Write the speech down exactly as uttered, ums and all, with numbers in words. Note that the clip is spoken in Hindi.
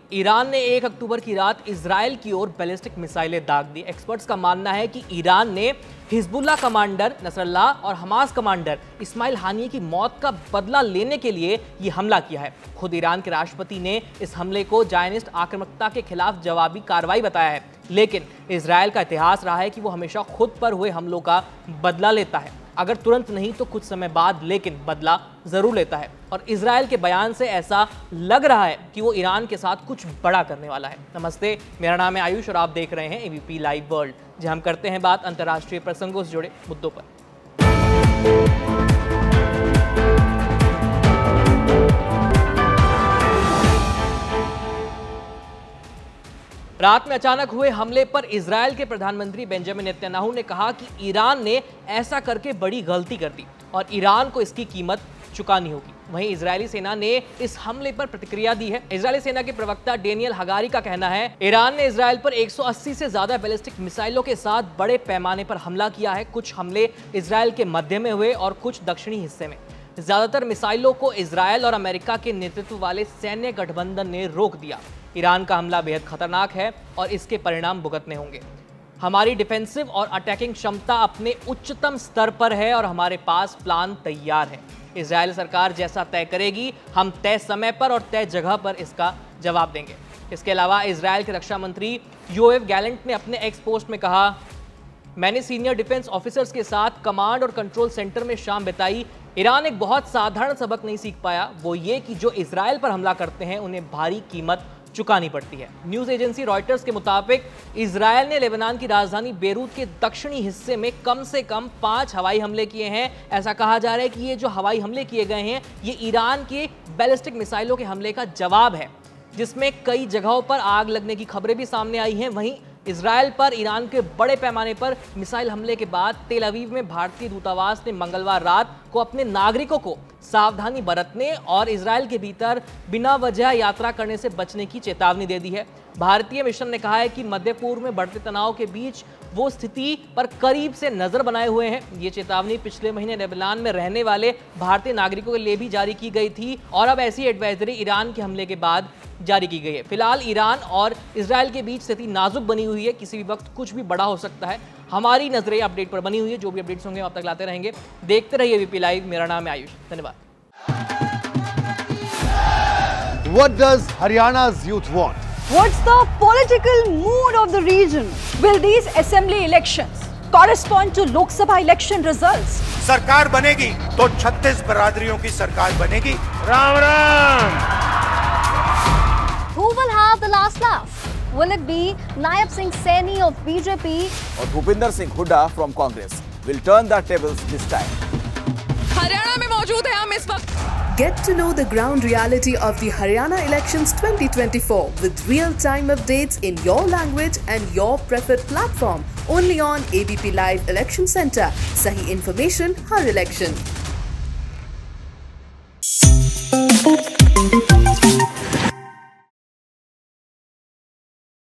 ईरान ने एक अक्टूबर की रात इजराइल की ओर बैलिस्टिक मिसाइलें दाग दी। एक्सपर्ट्स का मानना है कि ईरान ने हिजबुल्लाह कमांडर नसरल्लाह और हमास कमांडर इस्माइल हानिये की मौत का बदला लेने के लिए यह हमला किया है। खुद ईरान के राष्ट्रपति ने इस हमले को जायनिस्ट आक्रामकता के खिलाफ जवाबी कार्रवाई बताया है, लेकिन इजराइल का इतिहास रहा है कि वो हमेशा खुद पर हुए हमलों का बदला लेता है, अगर तुरंत नहीं तो कुछ समय बाद, लेकिन बदला जरूर लेता है। और इजराइल के बयान से ऐसा लग रहा है कि वो ईरान के साथ कुछ बड़ा करने वाला है। नमस्ते, मेरा नाम है आयुष और आप देख रहे हैं एबीपी लाइव वर्ल्ड, जहां हम करते हैं बात अंतर्राष्ट्रीय प्रसंगों से जुड़े मुद्दों पर। रात में अचानक हुए हमले पर इजराइल के प्रधानमंत्री बेंजामिन नेतन्याहू ने कहा कि ईरान ने ऐसा करके बड़ी गलती कर दी और ईरान को इसकी कीमत चुकानी होगी। वहीं इजरायली सेना ने इस हमले पर प्रतिक्रिया दी है। इजरायली सेना के प्रवक्ता डेनियल हगारी का कहना है, ईरान ने इजराइल पर एक सौ अस्सी से ज्यादा बैलिस्टिक मिसाइलों के साथ बड़े पैमाने पर हमला किया है। कुछ हमले इजराइल के मध्य में हुए और कुछ दक्षिणी हिस्से में। ज्यादातर मिसाइलों को इजराइल और अमेरिका के नेतृत्व वाले सैन्य गठबंधन ने रोक दिया। ईरान का हमला बेहद खतरनाक है और इसके परिणाम भुगतने होंगे। हमारी डिफेंसिव और अटैकिंग क्षमता अपने उच्चतम स्तर पर है और हमारे पास प्लान तैयार है। इजराइल सरकार जैसा तय करेगी, हम तय समय पर और तय जगह पर इसका जवाब देंगे। इसके अलावा इजराइल के रक्षा मंत्री योएव गैलेंट ने अपने एक्स पोस्ट में कहा, मैंने सीनियर डिफेंस ऑफिसर्स के साथ कमांड और कंट्रोल सेंटर में शाम बिताई। ईरान एक बहुत साधारण सबक नहीं सीख पाया, वो ये कि जो इजराइल पर हमला करते हैं उन्हें भारी कीमत चुकानी पड़ती है। न्यूज एजेंसी रॉयटर्स के मुताबिक इजराइल ने लेबनान की राजधानी बेरूत के दक्षिणी हिस्से में कम से कम पांच हवाई हमले किए हैं। ऐसा कहा जा रहा है कि ये जो हवाई हमले किए गए हैं ये ईरान के बैलिस्टिक मिसाइलों के हमले का जवाब है, जिसमें कई जगहों पर आग लगने की खबरें भी सामने आई हैं। वहीं इजराइल पर ईरान के बड़े पैमाने पर मिसाइल हमले के बाद तेल अवीव में भारतीय दूतावास ने मंगलवार रात को अपने नागरिकों को सावधानी बरतने और इजराइल के भीतर बिना वजह यात्रा करने से बचने की चेतावनी दे दी है। भारतीय मिशन ने कहा है कि मध्य पूर्व में बढ़ते तनाव के बीच वो स्थिति पर करीब से नजर बनाए हुए हैं। ये चेतावनी पिछले महीने लेबनान में रहने वाले भारतीय नागरिकों के लिए भी जारी की गई थी और अब ऐसी एडवाइजरी ईरान के हमले के बाद जारी की गई है। फिलहाल ईरान और इजराइल के बीच स्थिति नाजुक बनी हुई है, किसी भी वक्त कुछ भी बड़ा हो सकता है। हमारी नजरें अपडेट पर बनी हुई है, जो भी अपडेट्स होंगे आप तक लाते रहेंगे। देखते रहिए एबीपी लाइव। मेरा नाम है आयुष, धन्यवाद। What does Haryana's youth want? What's the political mood of the region? Will these assembly elections correspond to Lok Sabha election results? सरकार बनेगी तो छत्तीस बरादरियों की सरकार बनेगी। Ram Ram. Who will have the last laugh? Will it be Nayab Singh Saini of B J P or Bhupinder Singh Hooda from Congress? Will turn the tables this time. Haryana में मौजूद है हम इस वक्त। Get to know the ground reality of the Haryana elections twenty twenty-four with real-time updates in your language and your preferred platform. Only on A B P Live Election Center. Sahi information, har election.